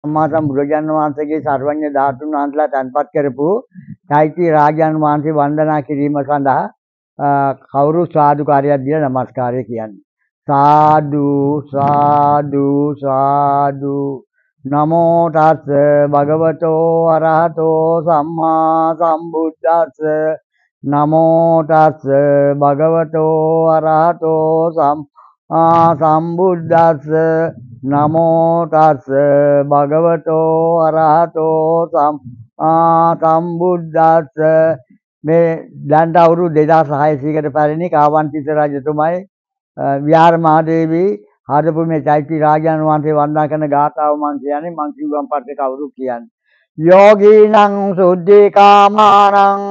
සම්මා සම්බුදුරජාණන් වහන්සේගේ සර්වඥ ධාතුන් වහන්සේලා තන්පත් කරපු චෛත්‍ය රාජාන් වහන්සේ වන්දනා කිරීම සඳහා කවුරු සාදුකාරයක් දීලා නමස්කාරය කියන්නේ. සාදු සාදු සාදු නමෝ තස් භගවතෝ අරහතෝ සම්මා සම්බුද්දස්ස නමෝ තස් භගවතෝ අරහතෝ සම්මා සම්බුද්දස්ස නමෝ තස් භගවතෝ අරහතෝ සම්මා සම්බුද්දස්ස. මේ දැන් අවුරුදු 2600කට පරිණි කාවන්තිස්ස රජතුමයි විහාර මහදේවී හදපු මේ චෛත්‍ය රාජාන් වහන්සේ වන්දනා කරන ගාථාව මම කියන්නේ. මං කිව්වන් පස්සේ කවුරු කියන්නේ. යෝගීනං සුද්ධිකාමානං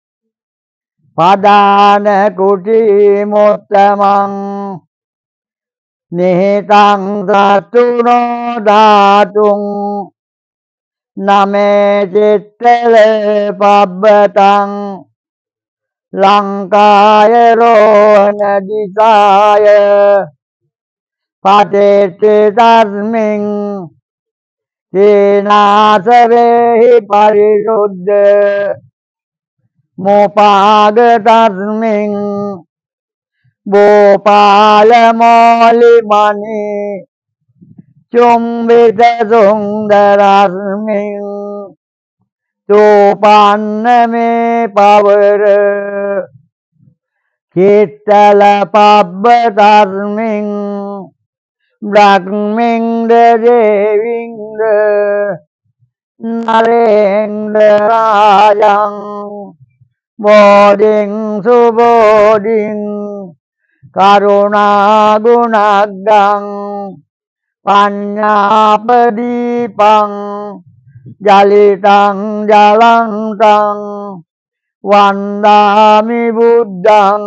පදාන කුටි මොත්තමං නිහිතං සතුනෝ ධාතුං නමේ චිත්තල පබ්බතං ලංකාය රෝණ දිසාය පතේති තස්මින් සේනාසවේහි පරිශුද්ධ මොපාග තස්මින් බෝපාල මෝලි මණි චුම්බිත සුන්දරස්මින් තෝපන්න මේ පවර චිත්තල පබ්බ තස්මින් බ්‍රහ්මින්ද දේවින්ද නරේන්ද රාජං බෝධින් සුබෝධින් කරුණා ගුණග්ගං පඤ්ඤාපදීපං ජලිතං ජලන්තං වන්දාමි බුද්ධං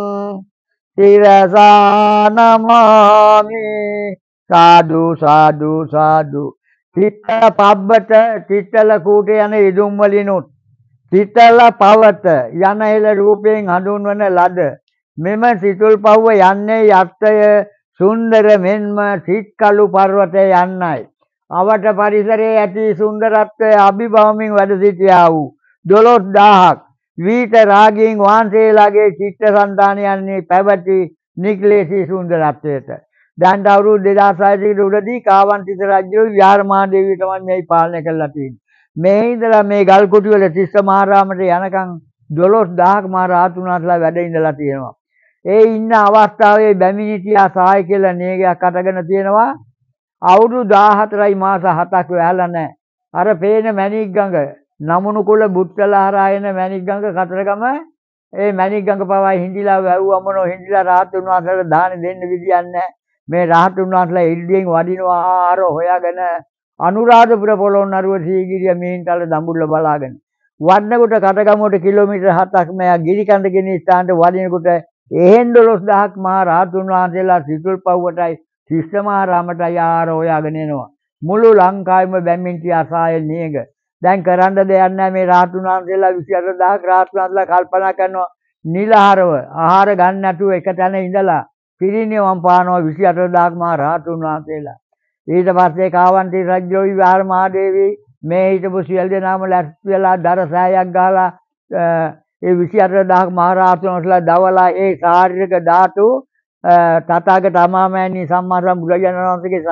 සිරසා නමාමි. සාදු සාදු සාදු. චිත්තල පබ්බත චිත්තල කූටේ යන ඉදුම් වලිනුත් චිත්තල පවත යන හෙළ රූපයෙන් හඳුන්වන ලද මෙම සිතුල්පව්ව යන්නේ යත්තය සුන්දර මෙන්ම සිත්කලු පර්වතය යන්නයි. අවට පරිසරයේ ඇති සුන්දරත්වය අභිභවමින් වැඩ සිටියා වූ 12000ක් විත රාගීන් වහන්සේලාගේ චිත්තසංතානයන්හි පැවති නික්ලේශී සුන්දරත්වයට දැන් අවුරුදු 2600කට උඩදී කාවන්තිස්ස රජු විහාර මහදේවිය තමයි මේ පාලනය කරලා තියෙන්නේ. මේ ඉඳලා මේ ගල් කුටි වල තිස්සමාරාමට යනකම් 12000ක් මහ රහතුන් වහන්සේලා වැඩ ඉඳලා තියෙනවා. ඒ ඉන්න අවස්ථාවේ බැමිණිටියා සාය කියලා නේගයක් අටගෙන තියෙනවා. අවුරුදු 14යි මාස 7ක් වැහලා නැහැ. අර පේන මැණික් ගඟ නමුණු කුල බුත්තලා හරහායන මැණික් ගඟ කතරගම ඒ මැණික් ගඟ පවා හිඳිලා වැව්වමනෝ හිඳිලා රහතුන් වහන්සේලා දාන දෙන්න විදියක් නැහැ. මේ රහතුන් වහන්සේලා ඉල්දියෙන් වඩිනවා ආහාර හොයාගෙන අනුරාධපුර පොළොන්නරුව සීගිරිය මිහින්තල දඹුල්ල බලාගෙන වඩනකොට කටගමුවට කිලෝමීටර් 7ක් මෙයා ගිරිකඳ ගෙන ස්ථානට වඩිනකොට එහෙන් 12000ක් මහ රහතුන් වහන්සේලා සිතුල්පව්වටයි තිස්සමාරාමටයි ආහාර හොයාගෙන එනවා. මුළු ලංකාවෙම බැම්මින්ටි අසාය නේග. දැන් කරන්න දෙයක් නැහැ. මේ රහතුන් වහන්සේලා 28000ක් රහතුන් වහන්සේලා කල්පනා කරනවා නිලහරව ආහාර ගන්න නැතුව එක තැන ඉඳලා පිරිනිවන් පානවා 28000ක් මහ රහතුන් වහන්සේලා. ඊට පස්සේ කාවන්තිස්ස රජු විහාර මහදේවී මේ හිටපු සියලු දෙනාම ලැස්ති වෙලා දර සෑයක් ගහලා ඒ 28000ක් මහ රහතුන් වහන්සේලා දවලා ඒ ශාරීරික ධාතු තථාගත අමාමෑණී සම්මා සම්බුදුරජාණන් වහන්සේගේ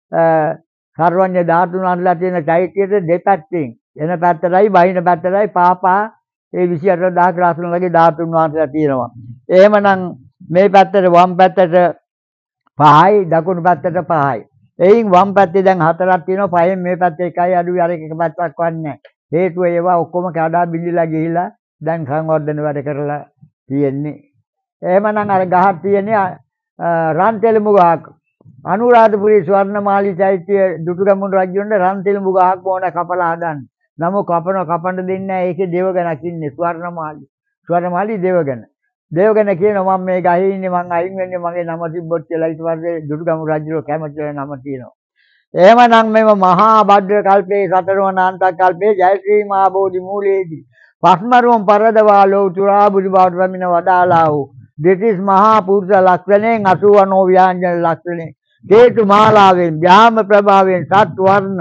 සර්වඥ ධාතුන් වහන්සේලා තියෙන චෛත්‍යයට දෙපැත්තෙන් එන පැත්තටයි බහින පැත්තටයි පාපා ඒ 28000ක් රහතුන්ලගේ ධාතුන් වහන්සේලා තියෙනවා. එහෙමනම් මේ පැත්තට වම් පැත්තට 5යි දකුණු පැත්තට 5යි. එයින් වම් පැත්තේ දැන් 4ක් තියෙනවා. පහෙන් මේ පැත්තේ 1යි අඩුයි. අර එක පැත්තක් වන්නේ. හේතුව ඒවා ඔක්කොම කඩා බිඳිලා ගිහිලා දැන් සංවර්ධන වැඩ කරලා තියෙන්නේ. එහෙමනම් අර ගහක් තියෙන්නේ රන් තෙලුඹු ගහක්. අනුරාධපුරේ ස්වර්ණමාලී චෛත්‍ය දුටුගැමුණු රජුන්ට රන් තෙලුඹු ගහක් ඕන කපලා හදන්න. නමුත් කපන්න දෙන්නේ නැහැ. ඒකේ දේවගණක් ඉන්නේ ස්වර්ණමාලී දේවගණ. දේවගණ කියනවා මම මේ ගහේ ඉන්නේ මං අයින් වෙන්නේ මගේ නම තිබ්බොත් කියලා. ඊට පස්සේ දුටුගැමුණු රජුගේ කැමති නම තියෙනවා. එහෙමනම් මේව මහා භද්‍ර කල්පේ සතරවන අන්තක් කල්පේ ජයශ්‍රී මහා බෝධි මූලයේදී පස්මරුවම් පරදවාලෝ තුරා බුදු බවට පැමිණ වදාලා වූ දෙතිස් මහා පුරුෂ ලක්ෂණයෙන් 89 ව්‍යාංජන ලක්ෂණයෙන් හේතු මාලාවෙන් ඥාම ප්‍රභාවයෙන් සත් වර්ණ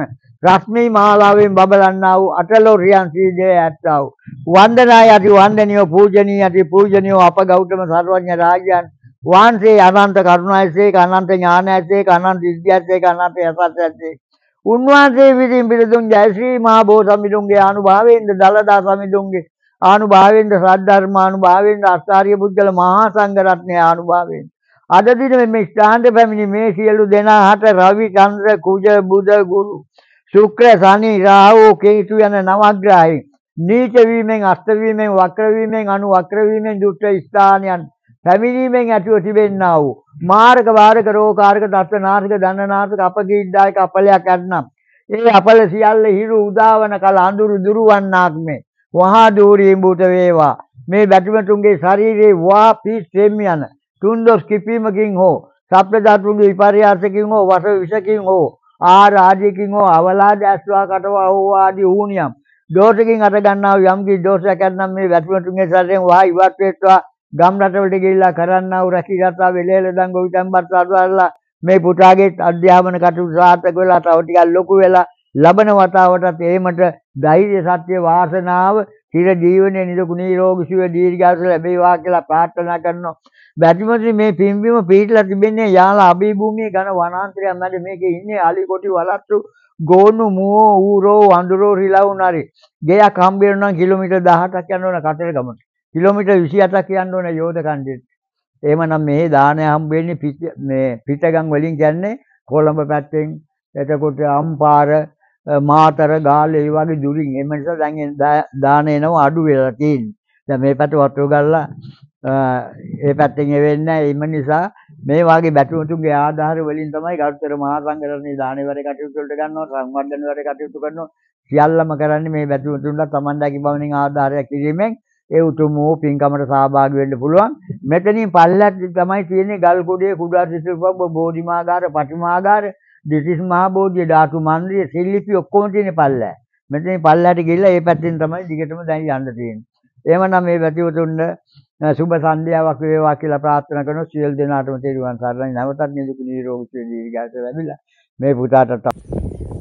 රශ්මී මාලාවෙන් බබලන්නා වූ අටලොරියන් සීදේ ඇත්තා වූ වන්දනා යති වන්දනියෝ පූජනීය යති පූජනීයෝ අප ගෞතම සර්වඥ රාජයන් වහන්සේ අනන්ත කරුණායිසේක අනන්ත ඥානයිසේක අනන්ත විද්‍යාසේක අනන්ත යසස්සේක උන්වහන්සේ විසින් පිළිතුන් ජයශ්‍රී මහා බෝසත්මිඳුන්ගේ ආනුභාවයෙන්ද දලදා සමිඳුන්ගේ ආනුභාවයෙන්ද සද්ධර්මානුභාවයෙන්ද අස්ථාරිය පුද්ගල මහා සංඝ රත්නයේ ආනුභාවයෙන් අද දින මේ ස්ථානට පැමිණි මේ සියලු දෙනා හට රවි චන්ද්‍ර කුජ බුධ ගුරු ශුක්‍ර සනි රාහු කේතු යන නවග්‍රහයන් නීච වීමෙන් අස්ත වීමෙන් වක්‍ර වීමෙන් අනු වක්‍ර වීමෙන් දුෂ්ට ස්ථානයන් පැමිණීමෙන් ඇතිව තිබෙන්නා වූ මාර්ග වාරක රෝකාරක දත්තනාශක දන්නනාශක අපකීඩ්ඩායක අපලයක් ඇත්නම් ඒ අපල සියල්ල හිරු උදාවන කල අඳුරු දුරවන්නාක් මේ වහා දූරීම් භූත වේවා මේ බැතිමතුන්ගේ ශරීරේ වා පිස් යන තුන්දොස් කිපීමකින් හෝ සප්ත ධාතුන්ගේ විපර්යාසකින් හෝ වස විෂකින් හෝ ආහාර ආදියකින් හෝ අවලාද ඇස්වා කටවා හෝ ආදී ඌනියම් දෝෂකින් අට ගන්නා වූ යම්කි දෝෂයක් ඇත්නම් මේ බැතිමතුන්ගේ ශරීරයෙන් වහා ඉවත් වෙත්වා ගම් රටවලට ගිහිල්ලා කරන්නා වූ රැකී රටා වෙලෙල දන් ගොවිතැන්පත් සාදවලා මේ පුතාගේ අධ්‍යාපන කටයුතු සාර්ථක වෙලා තව ටිකක් ලොකු වෙලා ලබන වතාවටත් එහෙමට ධෛර්ය සත්‍ය වාසනාව චිර ජීවනයේ නිරෝග නිරෝගී සුව දීර්ඝායුෂ ලැබේවා කියලා ප්‍රාර්ථනා කරනවා. බැතිමතුනි මේ පින්බිම පිහිටලා තිබෙන්නේ යාලා අභිභූමියේ ඝන වනාන්තරය මැද මේකේ ඉන්නේ අලිකොටි වලස්සු ගෝනු මුවෝ ඌරෝ වඳුරෝ රිලවුනාරි ගෙයක් හම්බ වෙනවා නම් කිලෝමීටර් 18ක් යන්න ඕන කතරගමට. කිලෝමීටර් 28ක් යන්න ඕන යෝධකන්දෙට. එහෙමනම් මේ දානය හම්බ වෙන්නේ මේ පිටගම් වලින් කියන්නේ කොළඹ පැත්තෙන් එතකොට අම්පාර මාතර ගාල්ල ඒ වගේ දුරින් එම නිසා දැන් දාන එනවා අඩු වෙලා තියෙන්නේ. දැන් මේ පැත්ත වතුර ගල්ලා ඒ පැත්තෙන් එවෙන්නේ එම නිසා මේ වාගේ බැතිමතුන්ගේ ආධාර වලින් තමයි ගරුතර මහා සංඝරත්නයේ දානේ වැඩ කටයුතු වලට ගන්නවා සංවර්ධන වැඩ කටයුතු කරනවා සියල්ලම කරන්නේ මේ බැතිමතුන්ලා Tamandagi බවනින් ආධාරයක් කිරීමෙන් ඒ උතුම් වූ පින්කමට සහභාගී වෙන්න පුළුවන්. මෙතනින් පල්ලෙහාට තමයි තියෙන්නේ ගල් කුඩේ කුඩා සිසුපබ්බ බෝධිමාගාර පටිමාගාර දිසිස් මහා බෝධිය ධාතු මන්දිරය සිල්ලිපි ඔක්කොම තියෙන පල්ලෙහා. මෙතනින් පල්ලෙහාට ගිහිල්ලා ඒ පැත්තෙන් තමයි දිගටම දැන් යන්න තියෙන්නේ. එහෙමනම් මේ බැතිමතුන්ට සුබ සන්ධ්‍යාවක් වේවා කියලා ප්‍රාර්ථනා කරනවා. සියලු දෙනාටම තෙරුවන් සරණයි. නැවතත් නිදුක් නිරෝගී සුවය දීර්ඝායුෂ ලැබිලා මේ පුතාට